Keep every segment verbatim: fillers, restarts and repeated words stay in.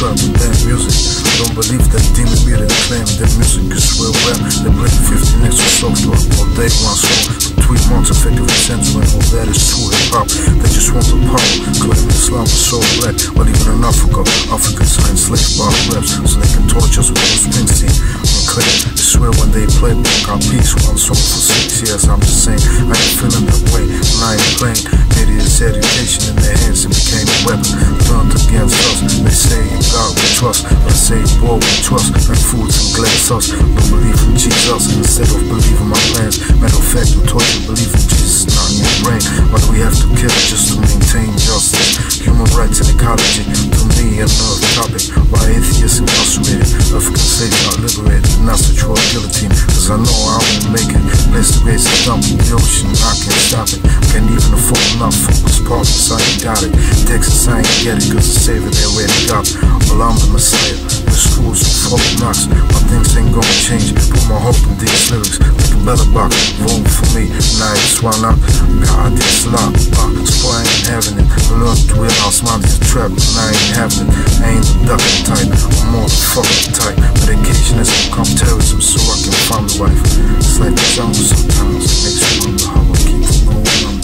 rap and band music. I don't believe that demon media that claim that music is real rap. They blame fifteen X for self-drug all day one song. For three months effectively censoring all that is true hip-hop. They just want the power, claiming Islam is so black. But even in Africa, Africans are enslaved by raps, so they can torture us with Bruce Springsteen and claim. They swear when they play back our peace one song for six years. I'm just saying, I ain't feeling that way, and I ain't playing. Media's education in their hands and became a weapon turned against us. They say in God we trust, but I say war we trust, like foods and glass us. Don't believe in Jesus instead of believing my plans. Matter of fact, we taught you believe in Jesus, not in your brain. Why do we have to kill just to maintain justice? Human rights and ecology, to me another topic. Why atheists incarcerated, African slaves are liberated, not such for guillotine. Cause I know I won't make it. Place the race and dump in the ocean, I can't stop it. Can't even afford enough focus partners, I ain't got it. Texas, I ain't get it, cause the savior they already got. Well, I'm the messiah, the schools of folk knocks. My things ain't gonna change, put my hope in these lyrics. Like a better box, vote for me, now it's one up. God, it's locked, uh, so I ain't having it. I learned to it, I'll smile, it's a trap, and I ain't having it. I ain't the ducking type, I'm more the fucking type. Medication has become terrorism, so I can find a wife. It's like the jungle sometimes, it makes me wonder how I keep from going on.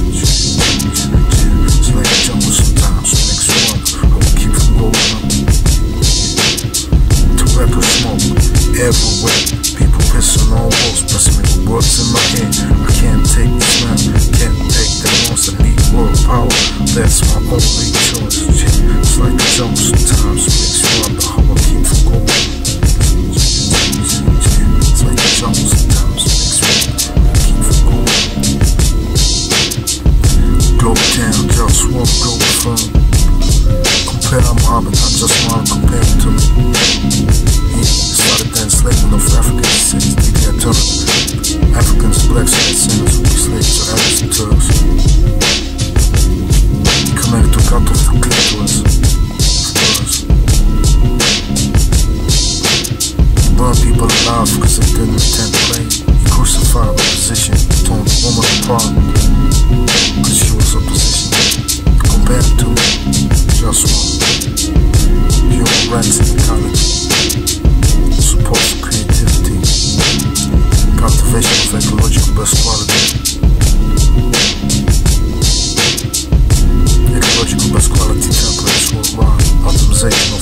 It's like the jungle sometimes, it makes me wonder how I keep from going on. Tobacco smoke everywhere, people pissing on walls, pressing me with words in my head. I can't take this man, can't take that once. I need world power, that's my only choice. It's like the jungle sometimes, it makes me wonder how I keep from going on. It's like the jungle sometimes, it makes me wonder how I keep from going on. Global town, JustWar, Globalfirm. Compare Muhammad, I just want to compare him to me. He started the enslavement of African cities, D D turned Africans, blacks, and sinners who be slaves to Arabs and Turks. He commanded to cut off the clitoris of birds. He burned people alive because they didn't attend prayer. He crucified opposition, he torn the woman apart because she was opposition. Compare it to me, JustWar. Human rights and ecology, support for creativity, cultivation of ecological best quality, ecological best quality templates worldwide, optimization of